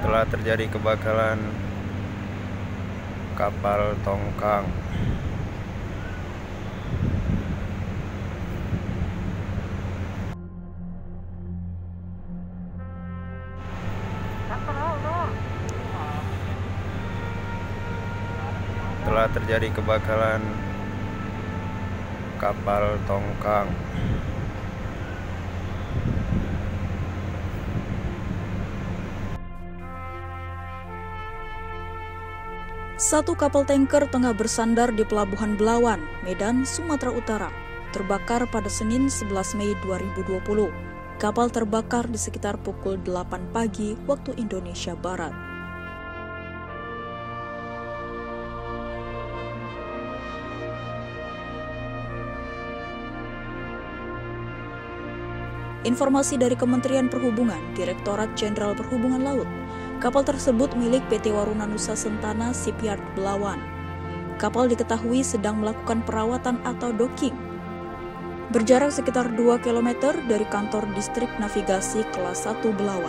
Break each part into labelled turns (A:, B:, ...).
A: Telah terjadi kebakaran kapal tongkang. Telah terjadi kebakaran kapal tongkang.
B: Satu kapal tanker tengah bersandar di Pelabuhan Belawan, Medan, Sumatera Utara, terbakar pada Senin 11 Mei 2020. Kapal terbakar di sekitar pukul 8 pagi waktu Indonesia Barat. Informasi dari Kementerian Perhubungan, Direktorat Jenderal Perhubungan Laut, kapal tersebut milik PT Waruna Nusa Sentana Shipyard Belawan. Kapal diketahui sedang melakukan perawatan atau docking. Berjarak sekitar 2 km dari kantor distrik navigasi kelas 1 Belawan.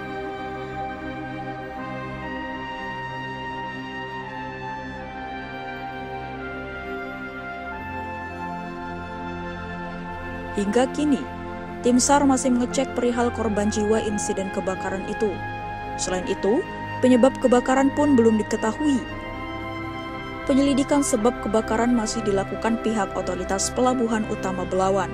B: Hingga kini, tim SAR masih mengecek perihal korban jiwa insiden kebakaran itu. Selain itu, penyebab kebakaran pun belum diketahui. Penyelidikan sebab kebakaran masih dilakukan pihak otoritas Pelabuhan Utama Belawan.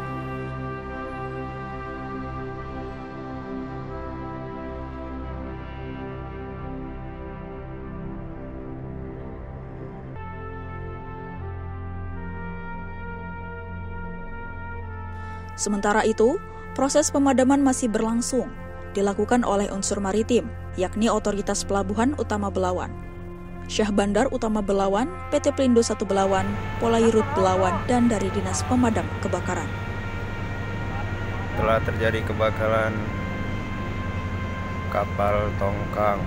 B: Sementara itu, proses pemadaman masih berlangsung, dilakukan oleh unsur maritim, yakni Otoritas Pelabuhan Utama Belawan, Syah Bandar Utama Belawan, PT Pelindo 1 Belawan, Polairut Belawan, dan dari Dinas Pemadam Kebakaran.
A: Telah terjadi kebakaran kapal tongkang.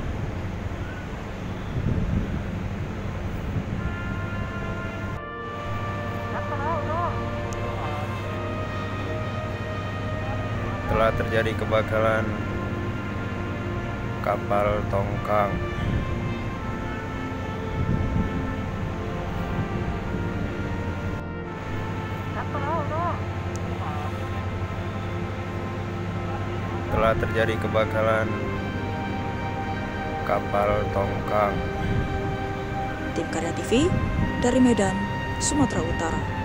A: Telah terjadi kebakaran kapal tongkang. Telah terjadi kebakaran kapal tongkang.
B: Tim Karya TV dari Medan, Sumatera Utara.